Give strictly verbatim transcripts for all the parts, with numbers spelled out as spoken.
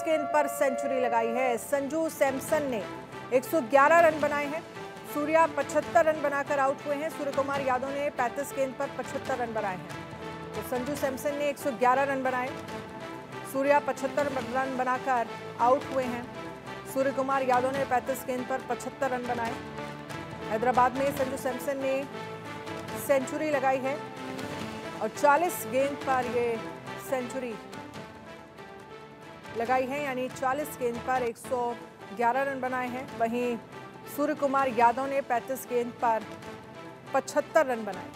गेंद पर सेंचुरी लगाई है। संजू सैमसन ने एक सौ ग्यारह रन बनाए हैं। सूर्या पचहत्तर रन बनाकर आउट हुए हैं। सूर्य कुमार यादव ने पैंतीस गेंद पर पचहत्तर रन बनाए हैं। तो संजू सैमसन ने एक सौ ग्यारह रन बनाए, सूर्या पचहत्तर रन बनाकर आउट हुए हैं। सूर्य कुमार यादव ने पैंतीस गेंद पर पचहत्तर रन बनाए। हैदराबाद में संजू सैमसन ने सेंचुरी लगाई है और चालीस गेंद पर ये सेंचुरी लगाई है, यानी चालीस गेंद पर एक सौ ग्यारह रन बनाए हैं। वहीं सूर्य कुमार यादव ने पैंतीस गेंद पर पचहत्तर रन बनाए।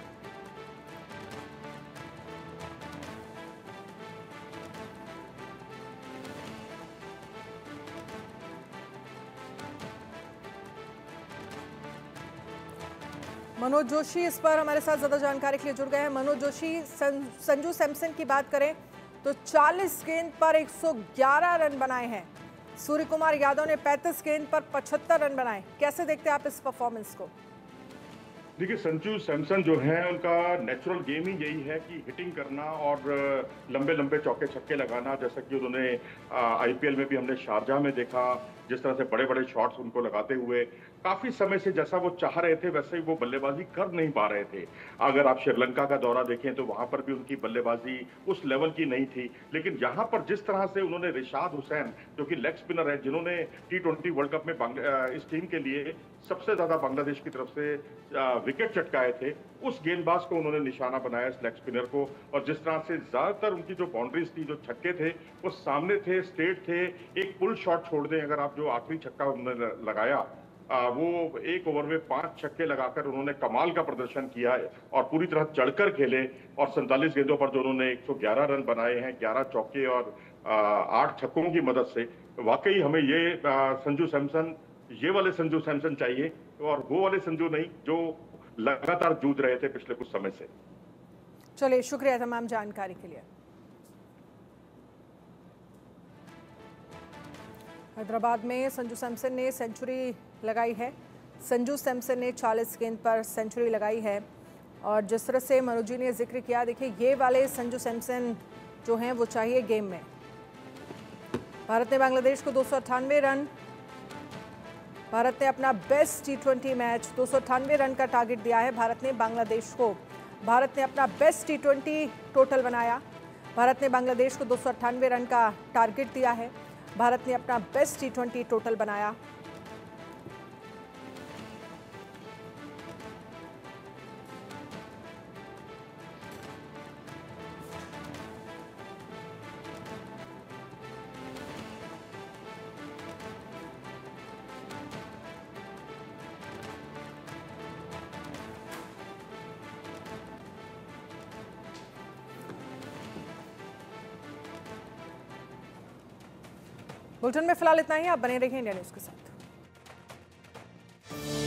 मनोज जोशी इस पर हमारे साथ ज्यादा जानकारी के लिए जुड़ गए हैं। मनोज जोशी, संजू सैमसन की बात करें तो चालीस गेंद पर एक सौ ग्यारह रन बनाए हैं। सूर्य कुमार यादव ने पैंतीस गेंद पर पचहत्तर रन बनाए। कैसे देखते हैं आप इस परफॉर्मेंस को? देखिए, संजू सैमसन जो है उनका नेचुरल गेम ही यही है कि हिटिंग करना और लंबे लंबे चौके छक्के लगाना, जैसा कि उन्होंने आईपीएल में भी हमने शारजाह में देखा, जिस तरह से बड़े बड़े शॉट्स उनको लगाते हुए काफी समय से जैसा वो चाह रहे थे वैसे ही वो बल्लेबाजी कर नहीं पा रहे थे। अगर आप श्रीलंका का दौरा देखें तो वहां पर भी उनकी बल्लेबाजी उस लेवल की नहीं थी, लेकिन यहाँ पर जिस तरह से उन्होंने रिशाद हुसैन जो कि लेग स्पिनर है, जिन्होंने टी ट्वेंटी वर्ल्ड कप में इस टीम के लिए सबसे ज्यादा बांग्लादेश की तरफ से विकेट चटकाए थे, उस गेंदबाज को उन्होंने निशाना बनाया, इस लेग स्पिनर को। और जिस तरह से ज्यादातर उनकी जो बाउंड्रीज थी, जो छक्के थे वो सामने थे, स्ट्रेट थे। एक पुल शॉट छोड़ दें, अगर आप जो आखिरी छक्का उन्होंने लगाया आ, वो एक ओवर में पांच छक्के लगाकर उन्होंने कमाल का प्रदर्शन किया है और पूरी तरह चढ़कर खेले। और सैंतालीस गेंदों पर जो उन्होंने एक सौ ग्यारह रन बनाए हैं, ग्यारह चौके और आठ छक्कों की मदद से, वाकई हमें ये आ, संजू सैमसन, ये वाले संजू सैमसन चाहिए और वो वाले संजू नहीं जो लगातार जूझ रहे थे पिछले कुछ समय से। चलिए, शुक्रिया तमाम जानकारी के लिए। हैदराबाद में संजू सैमसन ने सेंचुरी लगाई है। संजू सैमसन ने चालीस गेंद पर सेंचुरी लगाई है और जिस तरह से मनोज जी ने जिक्र किया, देखिए ये वाले संजू सैमसन जो हैं वो चाहिए गेम में। भारत ने बांग्लादेश को दो सौ अट्ठानवे रन, भारत ने अपना बेस्ट टी ट्वेंटी मैच, दो सौ अट्ठानवे रन का टारगेट दिया है भारत ने बांग्लादेश को। भारत ने अपना बेस्ट टी ट्वेंटी टोटल बनाया। भारत ने बांग्लादेश को दो सौ अट्ठानवे रन का टारगेट दिया है। भारत ने अपना बेस्ट टी ट्वेंटी टोटल बनाया। बुलेटिन में फिलहाल इतना ही। आप बने रहिए इंडिया न्यूज़ के साथ।